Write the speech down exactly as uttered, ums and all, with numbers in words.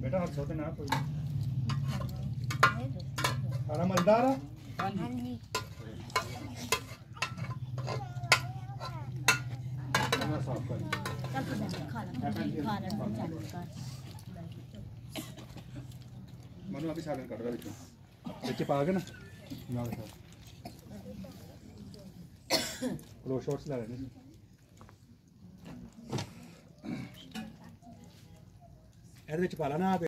बेटा हाथ सोते ना कोई खाना मजेदार है। हाँ जी साफ कर मनु अभी सालन काट रहा है बच्चे पा गए ना लो शॉर्ट्स ला रहे हैं ਇਹਦੇ ਵਿੱਚ ਪਾ ਲੈਣਾ।